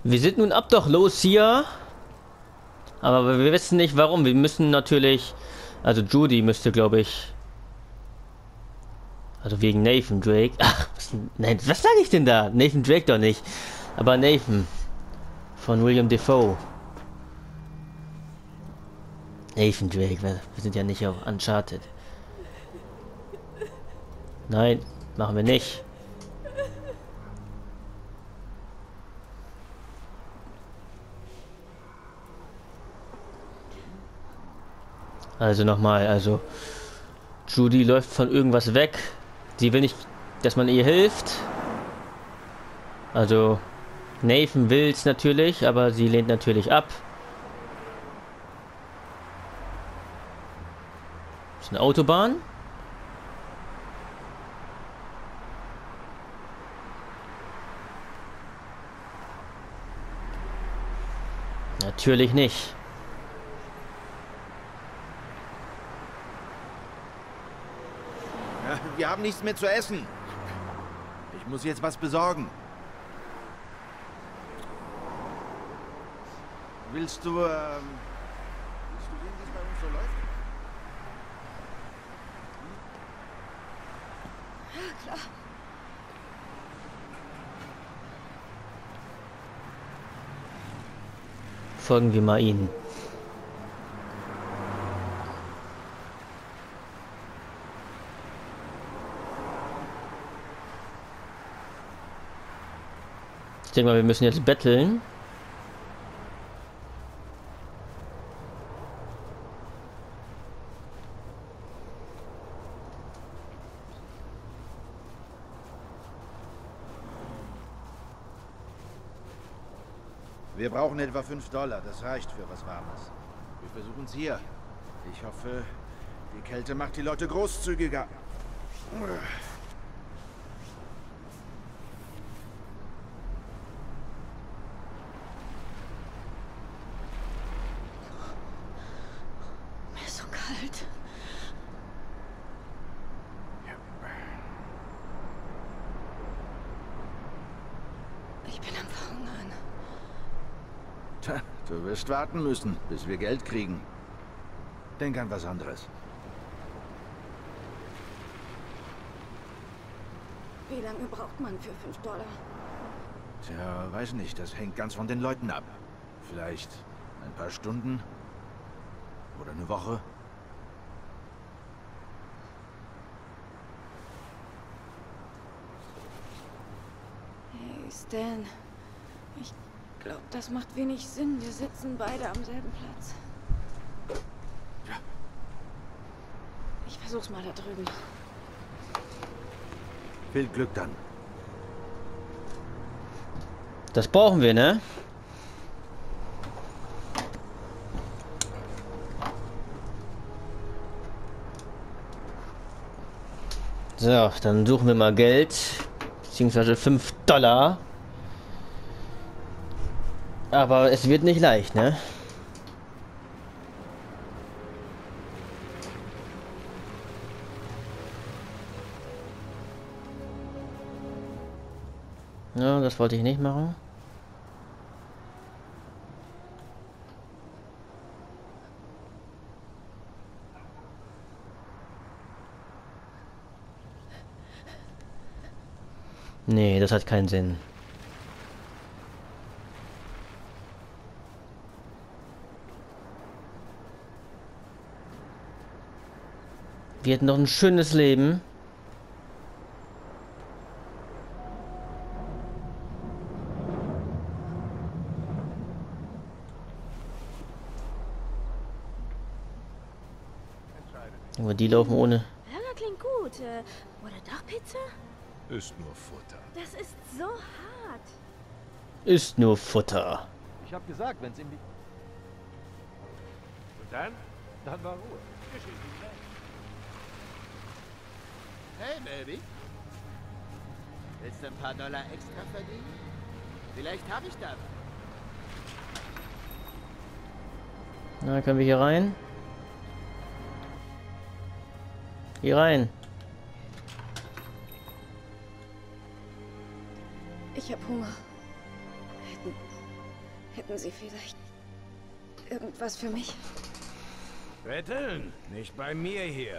Wir sind nun obdachlos hier. Aber wir wissen nicht warum. Wir müssen natürlich... Also Judy müsste, glaube ich... Also wegen Nathan Drake. Ach, nein, was sage ich denn da? Nathan Drake doch nicht. Aber Nathan. Von William Dafoe. Nathan Drake, wir sind ja nicht auf Uncharted. Nein, machen wir nicht. Also nochmal, also Judy läuft von irgendwas weg. Sie will nicht, dass man ihr hilft. Also Nathan will es natürlich, aber sie lehnt natürlich ab. Das ist eine Autobahn. Natürlich nicht. Ja, wir haben nichts mehr zu essen. Ich muss jetzt was besorgen. Willst du sehen, wie es bei uns so läuft? Ja, klar. Folgen wir mal ihnen. Ich denke mal, wir müssen jetzt betteln. Wir brauchen etwa $5. Das reicht für was Warmes. Wir versuchen es hier. Ich hoffe, die Kälte macht die Leute großzügiger. Mir ist so kalt. Ich bin am Verhungern. Tja, du wirst warten müssen, bis wir Geld kriegen. Denk an was anderes. Wie lange braucht man für $5? Tja, weiß nicht, das hängt ganz von den Leuten ab. Vielleicht ein paar Stunden oder eine Woche. Hey, Stan. Ich glaube, das macht wenig Sinn. Wir sitzen beide am selben Platz. Ja. Ich versuch's mal da drüben. Viel Glück dann. Das brauchen wir, ne? So, dann suchen wir mal Geld. Beziehungsweise $5. Aber es wird nicht leicht, ne? Ja, das wollte ich nicht machen. Nee, das hat keinen Sinn. Wir hätten noch ein schönes Leben. Aber die laufen ohne. Burger klingt gut. Oder doch Pizza? Ist nur Futter. Das ist so hart. Ist nur Futter. Ich hab gesagt, wenn's ihm die... Und dann? Dann war Ruhe. Hey, Baby. Willst du ein paar Dollar extra verdienen? Vielleicht habe ich da. Na, können wir hier rein? Hier rein. Ich habe Hunger. Hätten Sie vielleicht irgendwas für mich? Betteln? Nicht bei mir hier.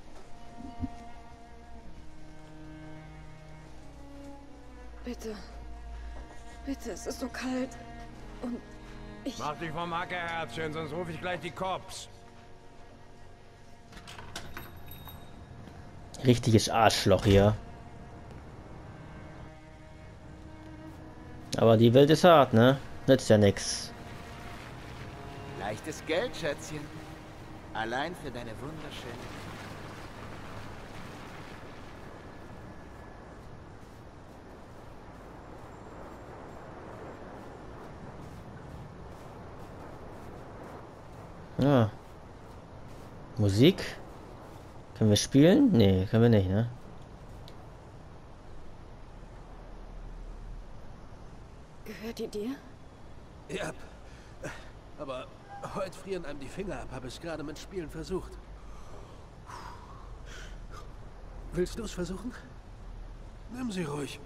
Bitte. Bitte, es ist so kalt. Und ich... Mach dich vom Acker, Herzchen, sonst rufe ich gleich die Cops. Richtiges Arschloch hier. Aber die Welt ist hart, ne? Nützt ja nix. Leichtes Geld, Schätzchen. Allein für deine wunderschöne... Ja. Musik? Können wir spielen? Nee, können wir nicht, ne? Gehört die dir? Ja, aber heute frieren einem die Finger ab, habe ich gerade mit Spielen versucht. Willst du es versuchen? Nimm sie ruhig.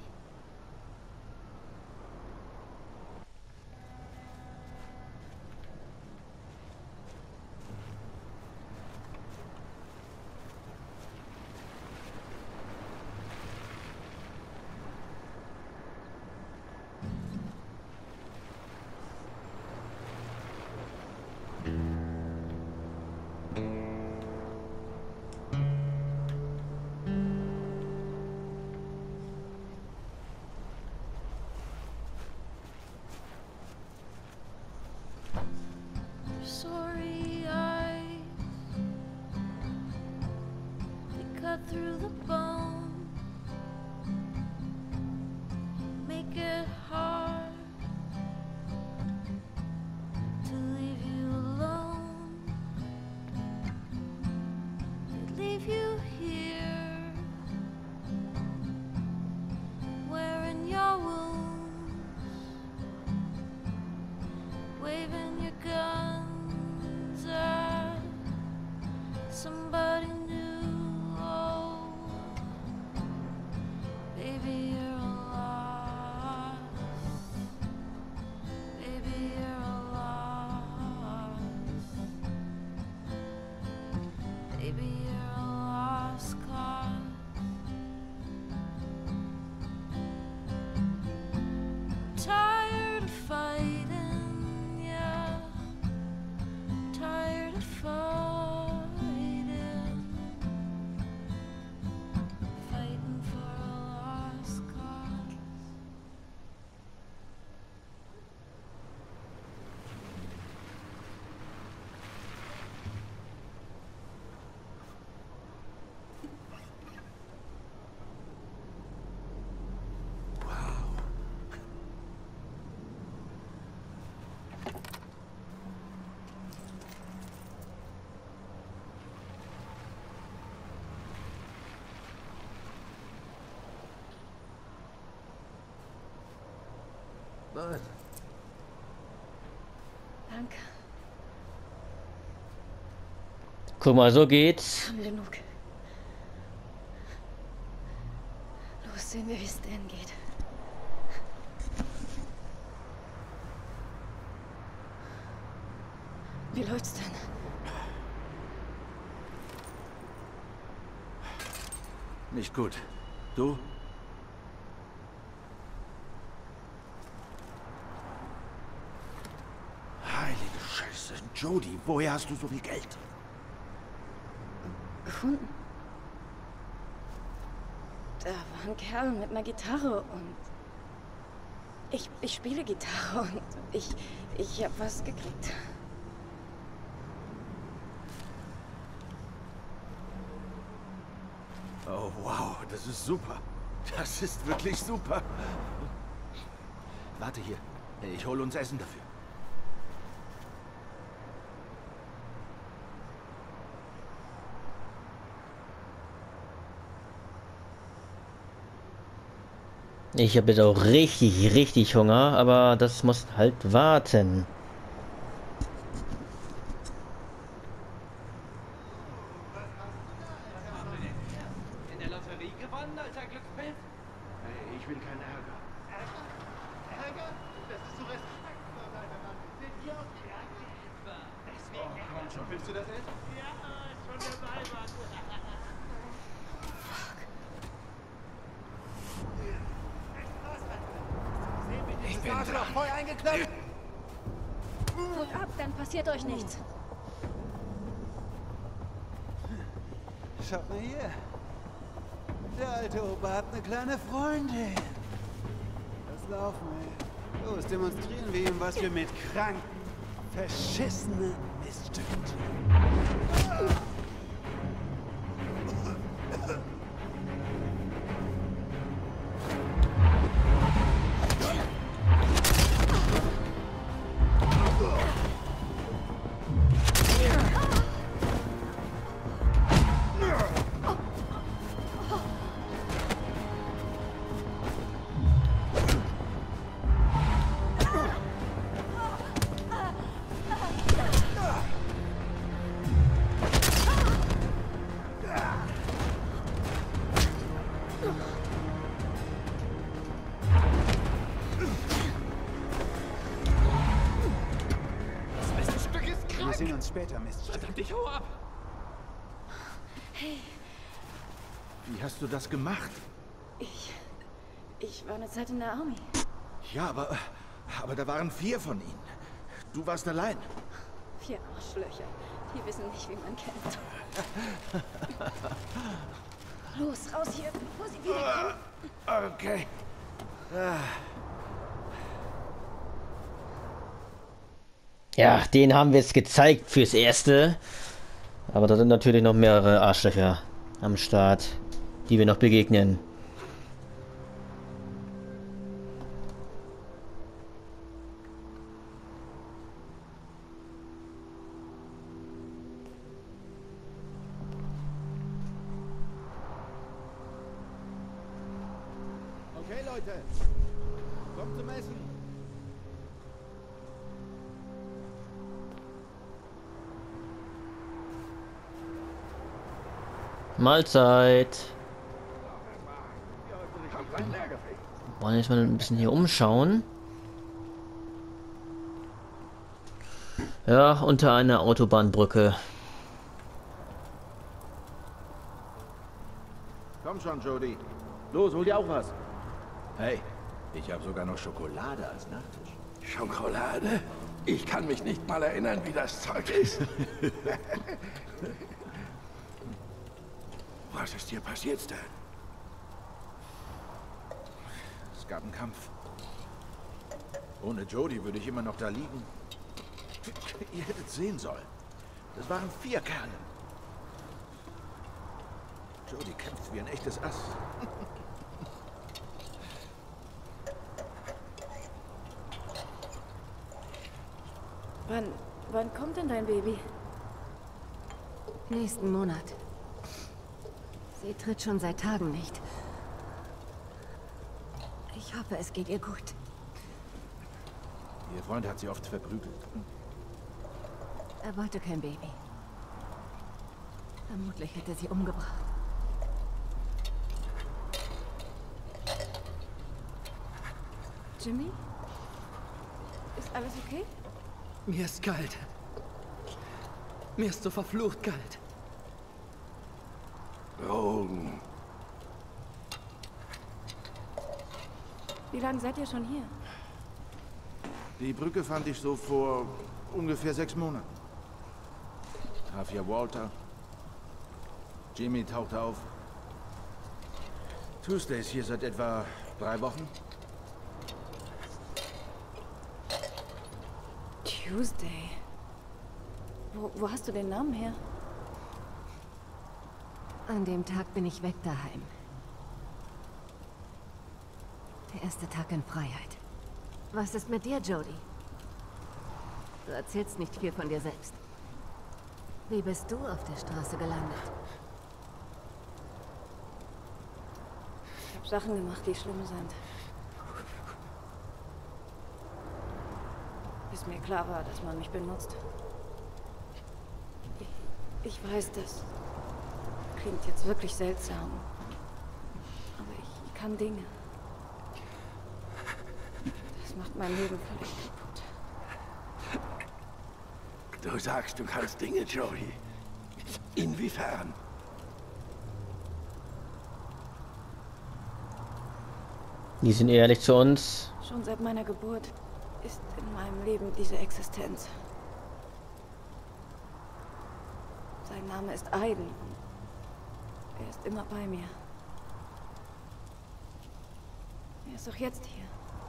Sorry eyes, they cut through the bone, make it hard to leave you alone. They leave you here, wearing your wounds, waving your gun. Somebody new, oh, baby, you're lost, baby, you're lost, baby, you're a lost cause. Tired of fighting, yeah, tired of fighting. Nein. Danke. Guck mal, so geht's. Haben genug. Los, sehen wir, wie es denn geht. Wie läuft's denn? Nicht gut. Du? Heilige Scheiße. Jody, woher hast du so viel Geld? Gefunden. Da war ein Kerl mit einer Gitarre und... Ich spiele Gitarre und ich hab was gekriegt. Oh, wow, das ist super. Das ist wirklich super. Warte hier. Ich hole uns Essen dafür. Ich habe jetzt auch richtig Hunger, aber das muss halt warten. In der Lotterie gewonnen, alter Glückspilz? Hey, ich will keinen Ärger. Ärger? Das ist so respektlos, Alter. Komm schon, willst du das essen? Ich bin dran. Voll eingeklappt. Holt ab, dann passiert euch nichts. Schaut mal hier. Der alte Opa hat eine kleine Freundin. Das Laufen, ey. Los, demonstrieren wir ihm, was wir mit kranken, verschissenen Miststücken tun. Wir sehen uns später, Miststück. Verdammt, ich hau ab. Hey, Wie hast du das gemacht? ich war eine Zeit in der Army. Ja, aber da waren 4 von ihnen. Du warst allein. 4 Arschlöcher. Die wissen nicht, wie man kämpft. Los, raus hier, bevor sie wiederkommen. Okay. Ja, den haben wir jetzt gezeigt fürs Erste. Aber da sind natürlich noch mehrere Arschlöcher am Start, die wir noch begegnen. Okay, Leute. Kommt zum Essen. Mahlzeit. Wollen wir jetzt mal ein bisschen hier umschauen. Ja, unter einer Autobahnbrücke. Komm schon, Jody. Los, hol dir auch was. Hey, ich habe sogar noch Schokolade als Nachtisch. Schokolade? Ich kann mich nicht mal erinnern, wie das Zeug ist. Was ist dir passiert, Stan? Es gab einen Kampf. Ohne Jody würde ich immer noch da liegen. Ihr hättet sehen sollen. Das waren 4 Kerle. Jody kämpft wie ein echtes Ass. Wann kommt denn dein Baby? Nächsten Monat. Sie tritt schon seit Tagen nicht. Ich hoffe, es geht ihr gut. Ihr Freund hat sie oft verprügelt. Er wollte kein Baby. Vermutlich hätte sie umgebracht. Jimmy? Ist alles okay? Mir ist kalt. Mir ist so verflucht kalt. Drogen. Wie lange seid ihr schon hier? Die Brücke fand ich so vor ungefähr 6 Monaten. Traf hier Walter. Jimmy tauchte auf. Tuesday ist hier seit etwa 3 Wochen. Tuesday. Wo hast du den Namen her? An dem Tag bin ich weg daheim. Der erste Tag in Freiheit. Was ist mit dir, Jody? Du erzählst nicht viel von dir selbst. Wie bist du auf der Straße gelandet? Ich habe Sachen gemacht, die schlimm sind. Bis mir klar war, dass man mich benutzt. Ich weiß, das klingt jetzt wirklich seltsam. Aber ich kann Dinge. Das macht mein Leben völlig kaputt. Du sagst, du kannst Dinge, Jody. Inwiefern? Die sind ehrlich zu uns. Schon seit meiner Geburt ist in meinem Leben diese Existenz. Sein Name ist Aiden. Er ist immer bei mir. Er ist auch jetzt hier.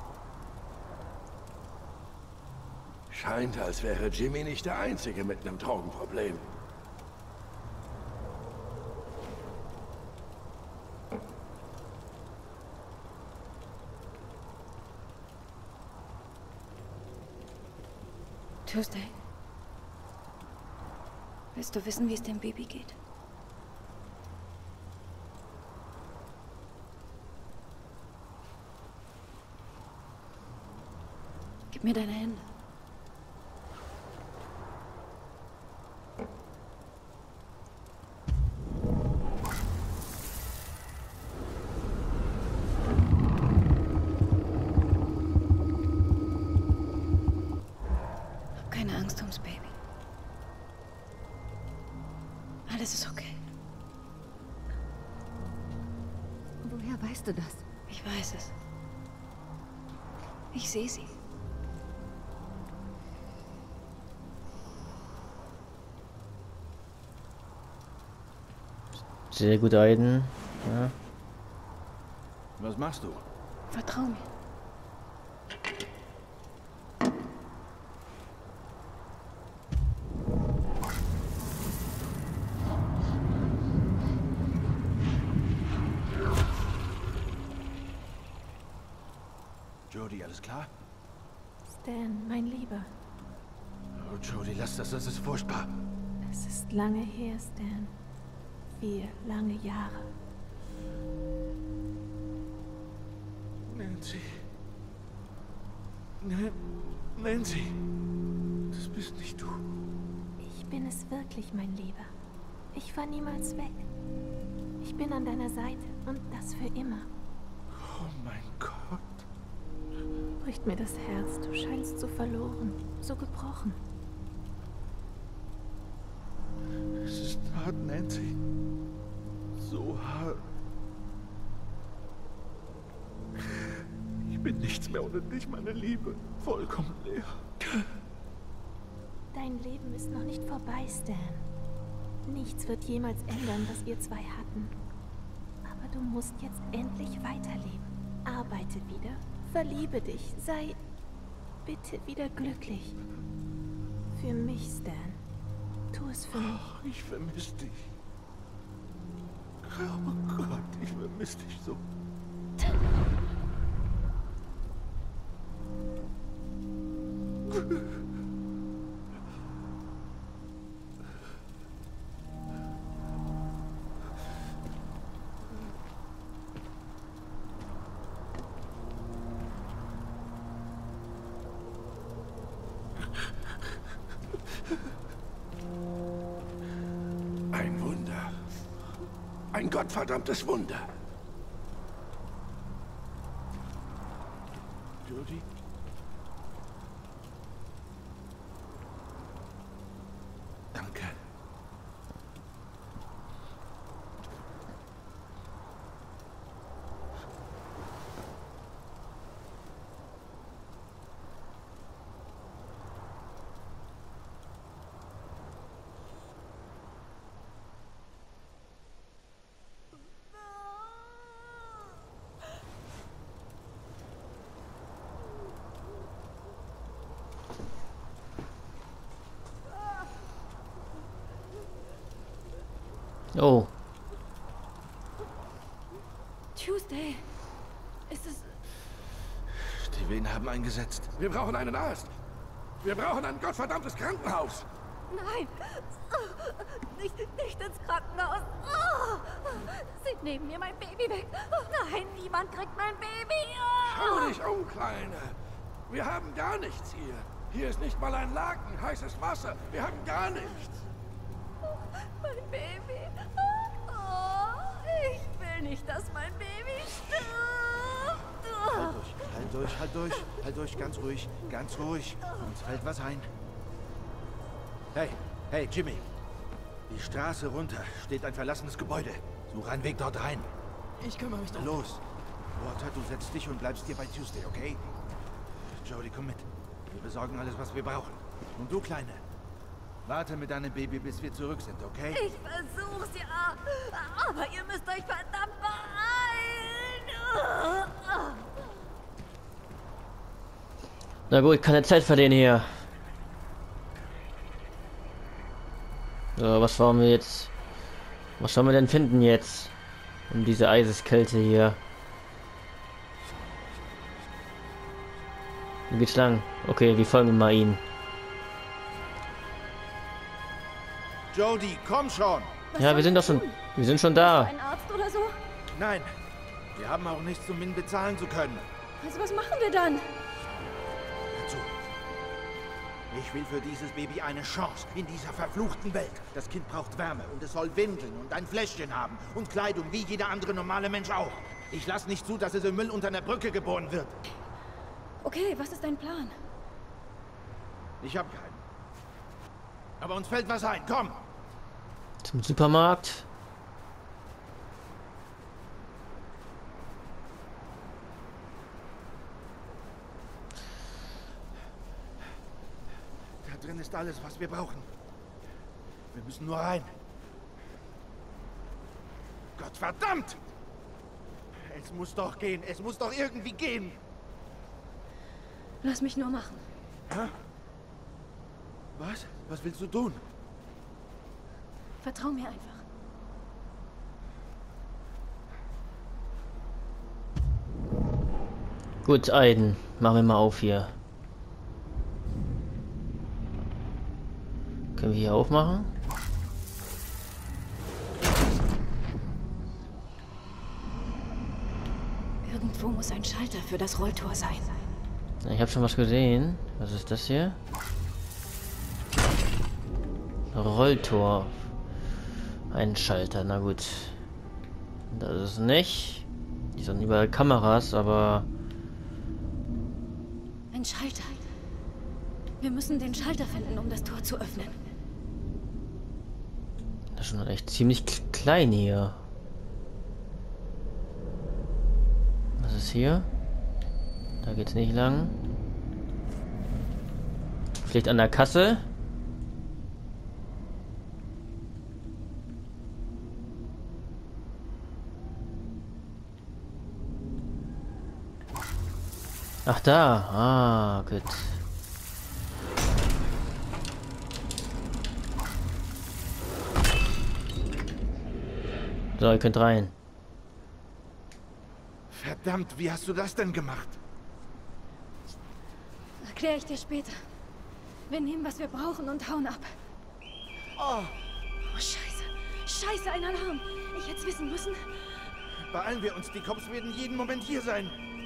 Scheint, als wäre Jimmy nicht der Einzige mit einem Drogenproblem. Tuesday. Willst du wissen, wie es dem Baby geht? Gib mir deine Hände. Hab keine Angst ums Baby. Alles ist okay. Woher weißt du das? Ich weiß es. Ich sehe sie. Sehr gut, Aiden. Ja. Was machst du? Vertrau mir. Jody, alles klar? Stan, mein Lieber. Oh, Jody, lass das ist furchtbar. Es ist lange her, Stan. 4 lange Jahre. Nancy. Nancy. Das bist nicht du. Ich bin es wirklich, mein Lieber. Ich war niemals weg. Ich bin an deiner Seite und das für immer. Oh mein Gott. Bricht mir das Herz, du scheinst so verloren, so gebrochen. Es ist hart, Nancy. So hart. Ich bin nichts mehr ohne dich, meine Liebe. Vollkommen leer. Dein Leben ist noch nicht vorbei, Stan. Nichts wird jemals ändern, was ihr zwei hatten. Aber du musst jetzt endlich weiterleben. Arbeite wieder. Verliebe dich. Sei bitte wieder glücklich. Für mich, Stan. Tu es für mich. Oh, ich vermisse dich. Oh Gott, ich vermisse dich so. Ein Wunder. Ein gottverdammtes Wunder. Jody? Danke. Oh. Tuesday. Ist es... Die Wehen haben eingesetzt. Wir brauchen einen Arzt. Wir brauchen ein gottverdammtes Krankenhaus. Nein! Nicht ins Krankenhaus! Sie nehmen mir mein Baby weg! Nein, niemand kriegt mein Baby! Schau dich um, Kleine. Wir haben gar nichts hier. Hier ist nicht mal ein Laken, heißes Wasser. Wir haben gar nichts. Mein Baby! Ich will nicht, dass mein Baby stirbt! Halt durch, ganz ruhig, uns fällt was ein. Hey, Jimmy. Die Straße runter steht ein verlassenes Gebäude. Such einen Weg dort rein. Ich kümmere mich drum. Los. Walter, du setzt dich und bleibst hier bei Tuesday, okay? Jody, komm mit. Wir besorgen alles, was wir brauchen. Und du, Kleine, warte mit deinem Baby, bis wir zurück sind, okay? Ich versuch's ja, aber ihr müsst euch verdammt beeilen. Na gut, keine Zeit verlieren hier. So, was wollen wir jetzt? Was sollen wir denn finden jetzt? Um diese Eiseskälte hier. Wie geht's lang? Okay, wir folgen mal ihnen. Jody, komm schon! Ja, wir sind doch schon. Wir sind schon da. Ein Arzt oder so? Nein, wir haben auch nichts, um ihn bezahlen zu können. Also was machen wir dann? Hör zu. Ich will für dieses Baby eine Chance in dieser verfluchten Welt. Das Kind braucht Wärme und es soll Windeln und ein Fläschchen haben und Kleidung wie jeder andere normale Mensch auch. Ich lasse nicht zu, dass es im Müll unter einer Brücke geboren wird. Okay, was ist dein Plan? Ich habe keinen. Aber uns fällt was ein. Komm! Zum Supermarkt. Da drin ist alles, was wir brauchen. Wir müssen nur rein. Gott verdammt! Es muss doch gehen. Es muss doch irgendwie gehen. Lass mich nur machen. Hä? Was? Was willst du tun? Vertrau mir einfach. Gut, Aiden. Machen wir mal auf hier. Können wir hier aufmachen? Irgendwo muss ein Schalter für das Rolltor sein. Ich habe schon was gesehen. Was ist das hier? Rolltor. Ein Schalter, na gut. Das ist nicht. Die sind überall Kameras, aber... Ein Schalter. Wir müssen den Schalter finden, um das Tor zu öffnen. Das ist schon echt ziemlich klein hier. Was ist hier? Da geht's nicht lang. Vielleicht an der Kasse? Ach da. Ah, gut. So, ihr könnt rein. Verdammt, wie hast du das denn gemacht? Erkläre ich dir später. Wir nehmen, was wir brauchen und hauen ab. Oh, Scheiße. Scheiße, ein Alarm. Ich hätte es wissen müssen. Beeilen wir uns. Die Cops werden jeden Moment hier sein.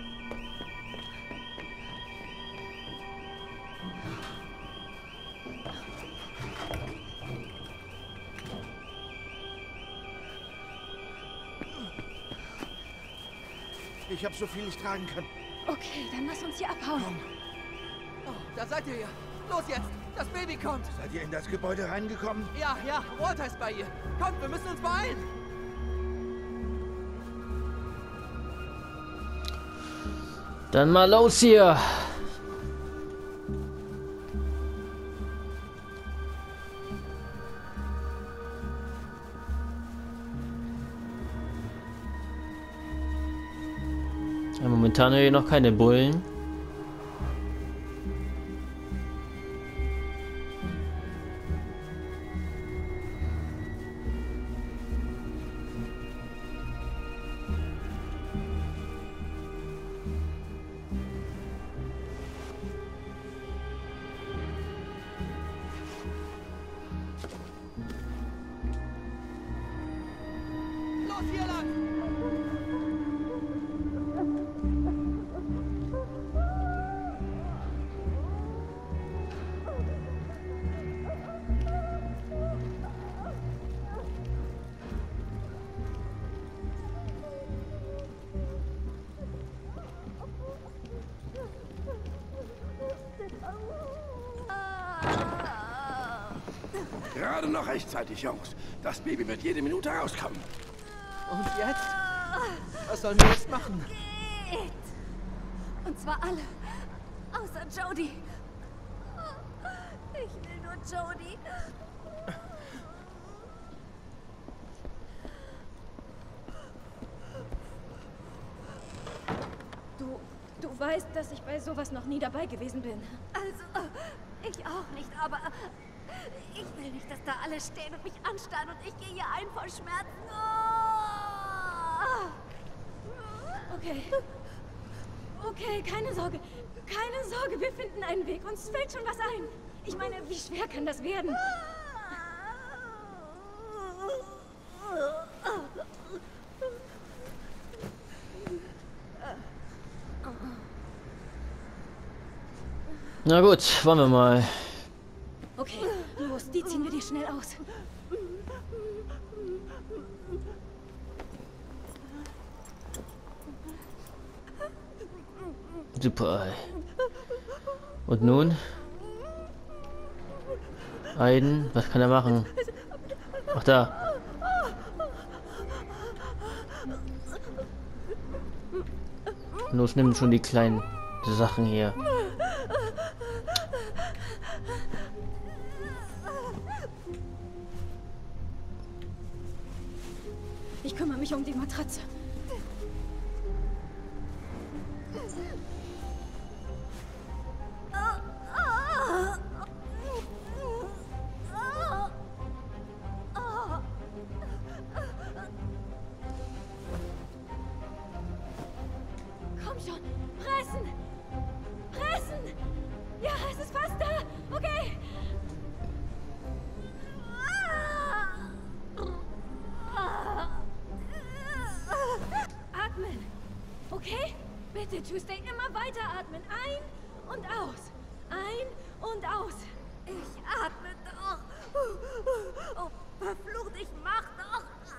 Ich habe so viel ich tragen kann. Okay, dann lass uns hier abhauen. Komm. Oh, da seid ihr ja. Los jetzt! Das Baby kommt! Seid ihr in das Gebäude reingekommen? Ja, Walter ist bei ihr. Kommt, wir müssen uns beeilen! Dann mal los hier! Ja, momentan höre ich noch keine Bullen. Los hier lang! Gerade noch rechtzeitig, Jungs. Das Baby wird jede Minute rauskommen. Und jetzt? Was sollen wir jetzt machen? Geht! Und zwar alle. Außer Jodie. Ich will nur Jodie. Du weißt, dass ich bei sowas noch nie dabei gewesen bin. Also, ich auch nicht, aber ich will nicht, dass da alle stehen und mich anstarren und ich gehe hier ein vor Schmerzen. Oh. Okay. Okay, keine Sorge. Keine Sorge, wir finden einen Weg. Uns fällt schon was ein. Ich meine, wie schwer kann das werden? Na gut, wollen wir mal. Okay, los, die ziehen wir dir schnell aus. Super. Und nun? Aiden, was kann er machen? Ach da. Los, nimm schon die kleinen Sachen hier. Ich kümmere mich um die Matratze. Komm schon, pressen! Pressen! Ja, es ist fast da! Okay! Atmen! Okay? Bitte, Tuesday, immer weiter atmen. Ein und aus. Ein und aus. Ich atme doch. Oh, verflucht, ich mach doch.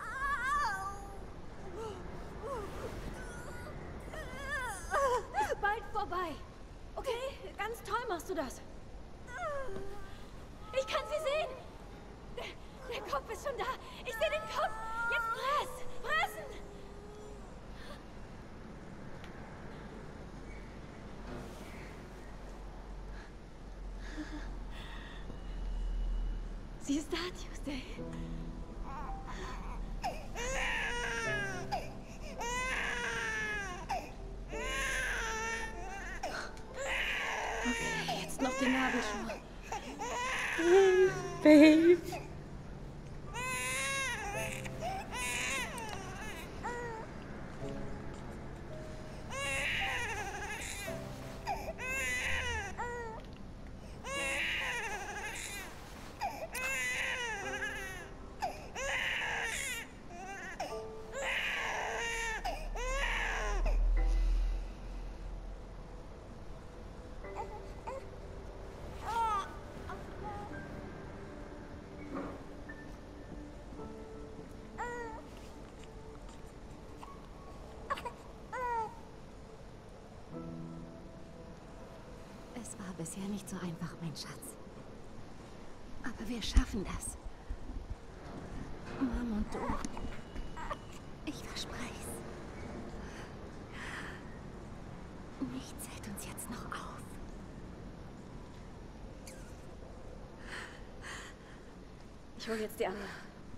Bald vorbei. Okay? Ganz toll machst du das. Ich kann sie sehen. Der Kopf ist schon da. Ich sehe den Kopf. Jetzt press. Pressen. Sie ist da, Tuesday. Okay, jetzt noch den Nabelschnur. Babe. Es war bisher nicht so einfach, mein Schatz. Aber wir schaffen das. Mom und du. Ich verspreche es. Nichts hält uns jetzt noch auf. Ich hole jetzt die andere.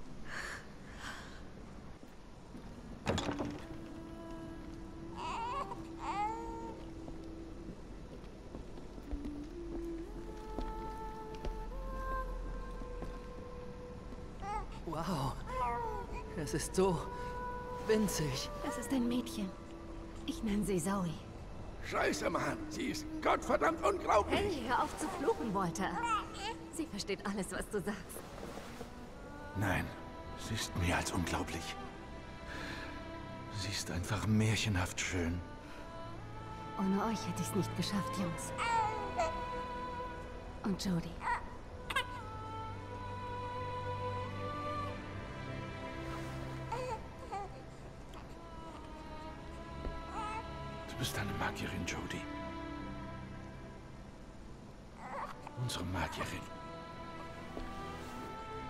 Wow. Es ist so winzig. Es ist ein Mädchen. Ich nenne sie Zoe. Scheiße, Mann. Sie ist gottverdammt unglaublich. Hey, hör auf zu fluchen, Walter. Sie versteht alles, was du sagst. Nein, sie ist mehr als unglaublich. Sie ist einfach märchenhaft schön. Ohne euch hätte ich es nicht geschafft, Jungs. Und Jodie. Du bist eine Magierin, Jodie. Unsere Magierin.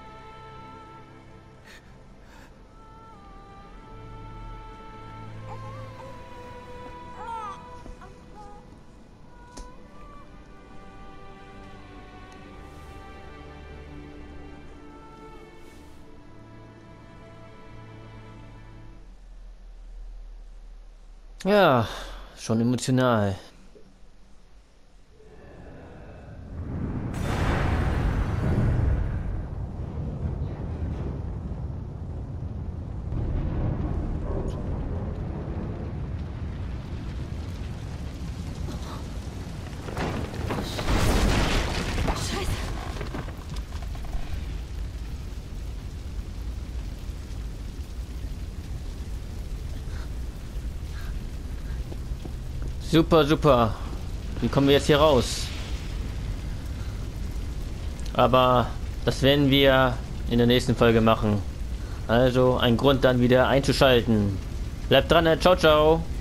Ja, schon emotional. Super, super. Wie kommen wir jetzt hier raus? Aber das werden wir in der nächsten Folge machen. Also ein Grund dann wieder einzuschalten. Bleibt dran, ciao, ciao.